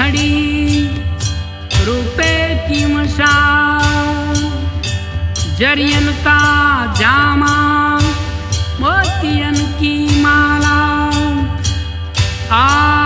खड़ी रुपए की मशाल, जरियन का जामा मोतियन की माला।